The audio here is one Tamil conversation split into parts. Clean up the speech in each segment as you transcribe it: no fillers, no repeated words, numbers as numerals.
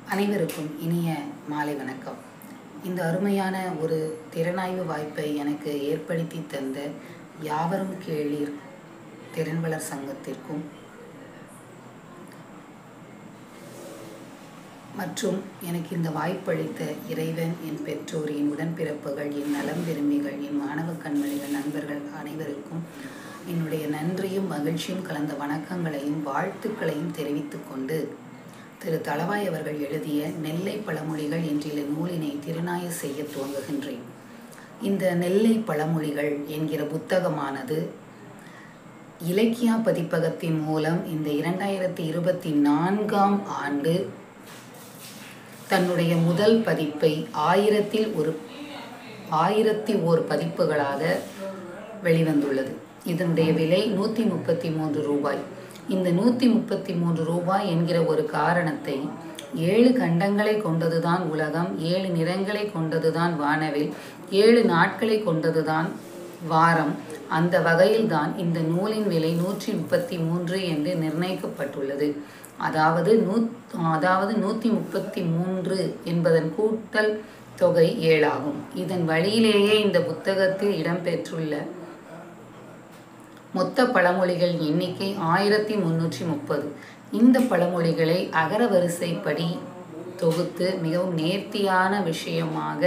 அனைவருக்கும் இனிய மாலை வணக்கம். இந்த அருமையான ஒரு திறனாய்வு வாய்ப்பை எனக்கு ஏற்படுத்தி தந்த யாவரும் கேளீர் திறன்வளர் சங்கத்திற்கும் மற்றும் எனக்கு இந்த வாய்ப்பளித்த இறைவன், என் பெற்றோர், என் உடன்பிறப்புகள், என் நலம் விரும்பிகள், என் மாணவ கண்மணிகள், நண்பர்கள் அனைவருக்கும் என்னுடைய நன்றியும் மகிழ்ச்சியும் கலந்த வணக்கங்களையும் வாழ்த்துக்களையும் தெரிவித்துக் கொண்டு திரு தளவாய் அவர்கள் எழுதிய நெல்லை பழமொழிகள் என்ற நூலினை திறனாய்வு செய்ய துவங்குகின்றேன். இந்த நெல்லை பழமொழிகள் என்கிற புத்தகமானது இலக்கியா பதிப்பகத்தின் மூலம் இந்த 2024ஆம் ஆண்டு தன்னுடைய முதல் பதிப்பை 1001 பதிப்புகளாக வெளிவந்துள்ளது. இதனுடைய விலை 133 ரூபாய். இந்த 133 ரூபாய் என்கிற ஒரு காரணத்தை 7 கண்டங்களை கொண்டதுதான் உலகம், 7 நிறங்களை கொண்டதுதான் வானவில், 7 நாட்களை கொண்டதுதான் வாரம். அந்த வகையில்தான் இந்த நூலின் விலை 133 என்று நிர்ணயிக்கப்பட்டுள்ளது. அதாவது 133 என்பதன் கூட்டல் தொகை 7 ஆகும். இதன் வழியிலேயே இந்த புத்தகத்தில் இடம்பெற்றுள்ள மொத்த பழமொழிகள் எண்ணிக்கை 1330. இந்த பழமொழிகளை அகர வரிசைப்படி தொகுத்து மிகவும் நேர்த்தியான விஷயமாக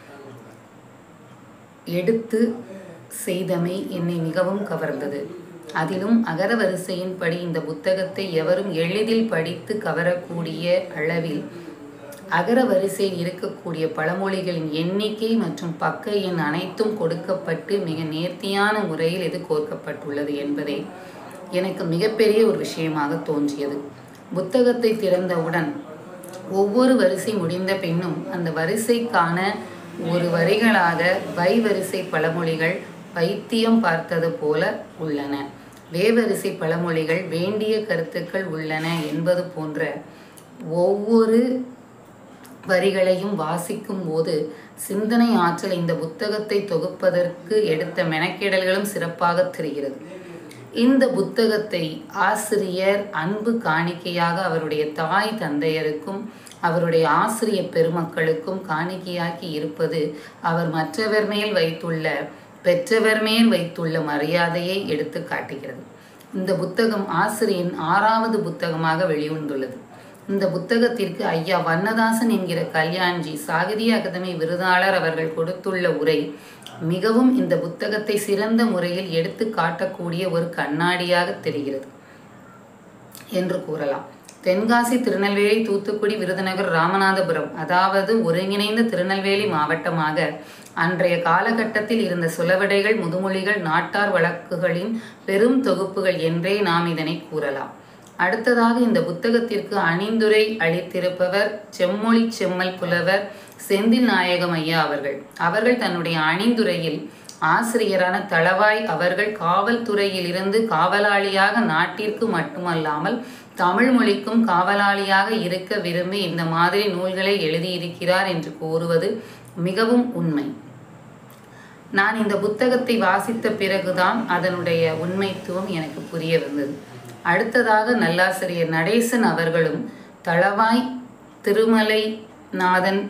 எடுத்து செய்தமை என்னை மிகவும் கவர்ந்தது. அதிலும் அகர வரிசையின்படி இந்த புத்தகத்தை எவரும் எளிதில் படித்து கவரக்கூடிய அளவில் அகர வரிசையில் இருக்கக்கூடிய பழமொழிகளின் எண்ணிக்கை மற்றும் பக்க எண் அனைத்தும் கொடுக்கப்பட்டு மிக நேர்த்தியான முறையில் இது கோர்க்கப்பட்டுள்ளது என்பதே எனக்கு மிகப்பெரிய ஒரு விஷயமாக தோன்றியது. புத்தகத்தை திறந்தவுடன் ஒவ்வொரு வரிசை முடிந்த பின்னும் அந்த வரிசைக்கான ஒரு வரிகளாக வரிசை பழமொழிகள் வைத்தியம் பார்த்தது போல உள்ளன, வேவரிசை பழமொழிகள் வேண்டிய கருத்துக்கள் உள்ளன என்பது போன்ற ஒவ்வொரு வரிகளையும் வாசிக்கும் போது சிந்தனை ஆற்றல் இந்த புத்தகத்தை தொகுப்பதற்கு எடுத்த மெனக்கெடல்களும் சிறப்பாக தெரிகிறது. இந்த புத்தகத்தை ஆசிரியர் அன்பு காணிக்கையாக அவருடைய தாய் தந்தையருக்கும் அவருடைய ஆசிரியர் பெருமக்களுக்கும் காணிக்கையாக்கி இருப்பது அவர் மற்றவர் மேல் பெற்றவர் மேல் வைத்துள்ள மரியாதையை எடுத்து காட்டுகிறது. இந்த புத்தகம் ஆசிரியரின் 6வது புத்தகமாக வெளிவந்துள்ளது. இந்த புத்தகத்திற்கு ஐயா வண்ணதாசன் என்கிற கல்யாண்ஜி சாகித்ய அகாதமி விருதாளர் அவர்கள் கொடுத்துள்ள உரை மிகவும் இந்த புத்தகத்தை சிறந்த முறையில் எடுத்து காட்டக்கூடிய ஒரு கண்ணாடியாக தெரிகிறது என்று கூறலாம். தென்காசி, திருநெல்வேலி, தூத்துக்குடி, விருதுநகர், ராமநாதபுரம் அதாவது ஒருங்கிணைந்த திருநெல்வேலி மாவட்டமாக அன்றைய காலகட்டத்தில் இருந்த சுலவடைகள், முதுமொழிகள், நாட்டார் வழக்குகளின் பெரும் தொகுப்புகள் என்றே நாம் இதனை கூறலாம். அடுத்ததாக இந்த புத்தகத்திற்கு அணிந்துரை அளித்திருப்பவர் செம்மொழி செம்மல் புலவர் செந்தில் நாயகம் ஐயா அவர்கள் தன்னுடைய அணிந்துரையில் ஆசிரியரான தளவாய் அவர்கள் காவல்துறையில் இருந்து காவலாளியாக நாட்டிற்கு மட்டுமல்லாமல் தமிழ் மொழிக்கும் காவலாளியாக இருக்க விரும்பி இந்த மாதிரி நூல்களை எழுதியிருக்கிறார் என்று கூறுவது மிகவும் உண்மை. நான் இந்த புத்தகத்தை வாசித்த பிறகுதான் அதனுடைய உண்மைத்துவம் எனக்கு புரிய வந்தது. அடுத்ததாக நல்லாசிரியர் நடேசன் அவர்களும் தளவாய் திருமலைநாதன்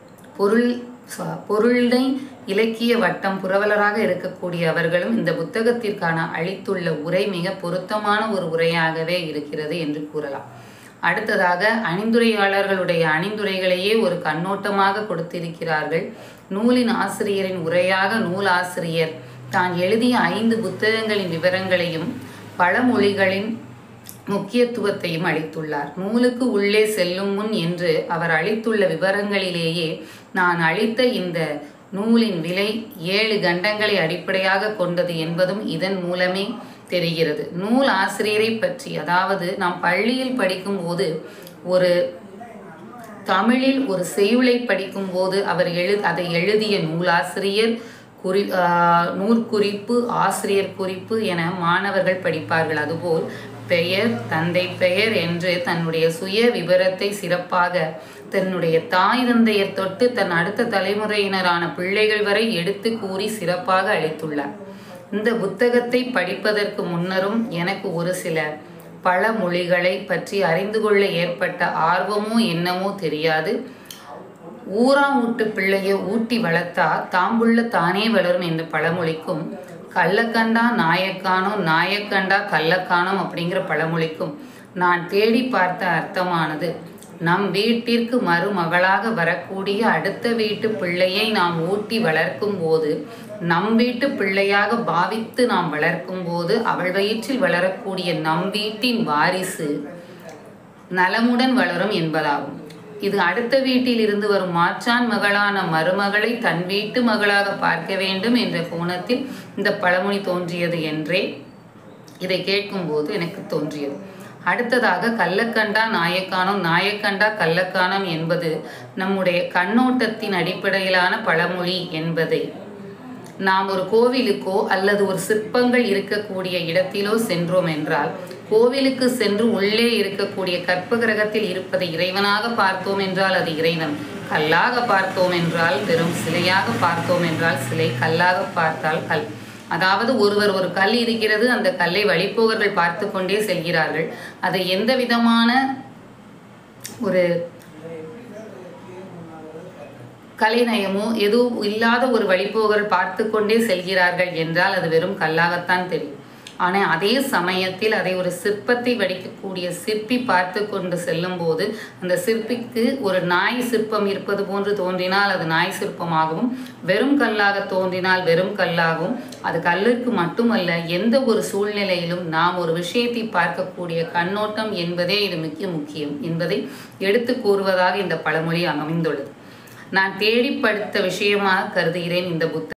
பொருளை இலக்கிய வட்டம் புரவலராக இருக்கக்கூடிய அவர்களும் இந்த புத்தகத்திற்கான அளித்துள்ள உரை மிக பொருத்தமான ஒரு உரையாகவே இருக்கிறது என்று கூறலாம். அடுத்ததாக அணிந்துரையாளர்களுடைய அணிந்துரைகளையே ஒரு கண்ணோட்டமாக கொடுத்திருக்கிறார்கள். நூலின் ஆசிரியரின் உரையாக நூலாசிரியர் தான் எழுதிய 5 புத்தகங்களின் விவரங்களையும் பழமொழிகளின் முக்கியத்துவத்தையும் அளித்துள்ளார். நூலுக்கு உள்ளே செல்லும் முன் என்று அவர் அளித்துள்ள விவரங்களிலேயே நான் அளித்த இந்த நூலின் விலை 7 கண்டங்களை அடிப்படையாக கொண்டது என்பதும் இதன் மூலமே தெரிகிறது. நூல் ஆசிரியரை பற்றி, அதாவது நாம் பள்ளியில் படிக்கும் போது ஒரு தமிழில் ஒரு செய்யுளை படிக்கும் போது அதை எழுதிய நூலாசிரியர் நூற்குறிப்பு, ஆசிரியர் குறிப்பு என மாணவர்கள் படிப்பார்கள். அதுபோல் பெயர், தந்தை பெயர் என்று தன்னுடைய சுய விவரத்தை சிறப்பாக தன்னுடைய தாய் தந்தையர் தொட்டு தன் அடுத்த தலைமுறையினரான பிள்ளைகள் வரை எடுத்து கூறி சிறப்பாக அளித்துள்ளார். இந்த புத்தகத்தை படிப்பதற்கு முன்னரும் எனக்கு ஒரு சில பழமொழிகளை பற்றி அறிந்து கொள்ள ஏற்பட்ட ஆர்வமோ என்னமோ தெரியாது. ஊராம் ஊட்டு பிள்ளையை ஊட்டி வளர்த்தா தாம்புள்ள தானே வளரும் என்ற பழமொழிக்கும், கள்ளக்கண்டா நாயக்கானோ நாயக்கண்டா கள்ளக்கானோம் அப்படிங்கிற பழமொழிக்கும் நான் தேடி பார்த்த அர்த்தமானது, நம் வீட்டிற்கு மருமகளாக வரக்கூடிய அடுத்த வீட்டு பிள்ளையை நாம் ஊட்டி வளர்க்கும் போது, நம் வீட்டு பிள்ளையாக பாவித்து நாம் வளர்க்கும் போது அவள் வயிற்றில் வளரக்கூடிய நம் வீட்டின் வாரிசு நலமுடன் வளரும் என்பதாகும். இது அடுத்த வீட்டில் இருந்து வரும் மாற்றான் மகளான மருமகளை தன் வீட்டு மகளாக பார்க்க வேண்டும் என்ற கோணத்தில் இந்த பழமொழி தோன்றியது என்றே இதை கேட்கும்போது எனக்கு தோன்றியது. அடுத்ததாக கள்ளக்கண்டா நாயக்கானம் நாயக்கண்டா கள்ளக்கானம் என்பது நம்முடைய கண்ணோட்டத்தின் அடிப்படையிலான பழமொழி என்பதை நாம் ஒரு கோவிலுக்கோ அல்லது ஒரு சிற்பங்கள் இருக்கக்கூடிய இடத்திலோ சென்றோம் என்றால், கோவிலுக்கு சென்று உள்ளே இருக்கக்கூடிய கற்பகிரகத்தில் இருப்பதை இறைவனாக பார்த்தோம் என்றால் அது இறைவன், கல்லாக பார்த்தோம் என்றால் வெறும் சிலையாக பார்த்தோம் என்றால் சிலை, கல்லாக பார்த்தால் கல். அதாவது ஒருவர் ஒரு கல் இருக்கிறது, அந்த கல்லை வழிப்போவர்கள் பார்த்து கொண்டே செல்கிறார்கள். அதை எந்த விதமான ஒரு கலைநயமோ எதுவும் இல்லாத ஒரு வழிப்போவர்கள் பார்த்து கொண்டே செல்கிறார்கள் என்றால் அது வெறும் கல்லாகத்தான் தெரியும். ஆனால் அதே சமயத்தில் அதை ஒரு சிற்பத்தை வடிக்கக்கூடிய சிற்பி பார்த்து கொண்டு செல்லும் போது அந்த சிற்பிக்கு ஒரு நாய் சிற்பம் இருப்பது போன்று தோன்றினால் அது நாய் சிற்பமாகவும், வெறும் கல்லாக தோன்றினால் வெறும் கல்லாகவும், அது கல்லுக்கு மட்டுமல்ல எந்த ஒரு சூழ்நிலையிலும் நாம் ஒரு விஷயத்தை பார்க்கக்கூடிய கண்ணோட்டம் என்பதே இது முக்கியம் என்பதை எடுத்து கூறுவதாக இந்த பழமொழி அமைந்துள்ளது. நான் தேடி படித்த விஷயமாக கருதுகிறேன் இந்த புத்தகம்.